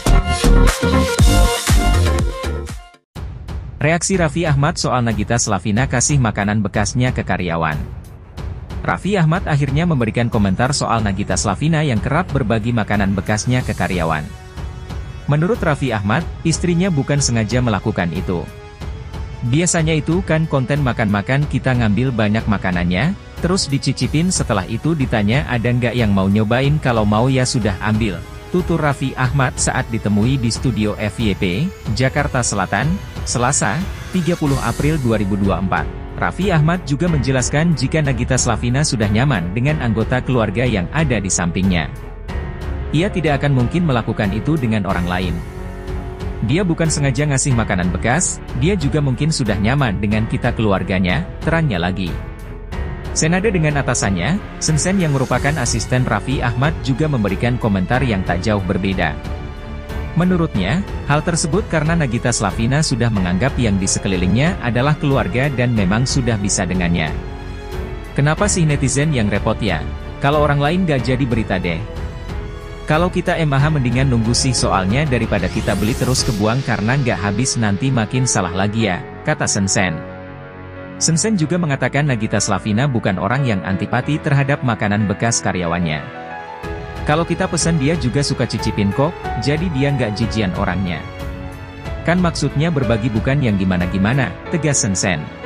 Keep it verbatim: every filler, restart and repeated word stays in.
Reaksi Raffi Ahmad soal Nagita Slavina kasih makanan bekasnya ke karyawan. Raffi Ahmad akhirnya memberikan komentar soal Nagita Slavina yang kerap berbagi makanan bekasnya ke karyawan. Menurut Raffi Ahmad, istrinya bukan sengaja melakukan itu. Biasanya itu kan konten makan-makan, kita ngambil banyak makanannya, terus dicicipin, setelah itu ditanya ada nggak yang mau nyobain, kalau mau ya sudah ambil. Tutur Raffi Ahmad saat ditemui di studio F Y P, Jakarta Selatan, Selasa, tiga puluh April dua ribu dua puluh empat. Raffi Ahmad juga menjelaskan jika Nagita Slavina sudah nyaman dengan anggota keluarga yang ada di sampingnya. Ia tidak akan mungkin melakukan itu dengan orang lain. Dia bukan sengaja ngasih makanan bekas, dia juga mungkin sudah nyaman dengan kita keluarganya, terangnya lagi. Senada dengan atasannya, Sensen yang merupakan asisten Raffi Ahmad juga memberikan komentar yang tak jauh berbeda. Menurutnya, hal tersebut karena Nagita Slavina sudah menganggap yang di sekelilingnya adalah keluarga dan memang sudah bisa dengannya. Kenapa sih netizen yang repot ya? Kalau orang lain gak jadi berita deh. Kalau kita emang mendingan nunggu sih, soalnya daripada kita beli terus kebuang karena nggak habis nanti makin salah lagi ya, kata Sensen. Sensen juga mengatakan Nagita Slavina bukan orang yang antipati terhadap makanan bekas karyawannya. Kalau kita pesan dia juga suka cicipin kok, jadi dia nggak jijian orangnya. Kan maksudnya berbagi bukan yang gimana-gimana, tegas Sensen.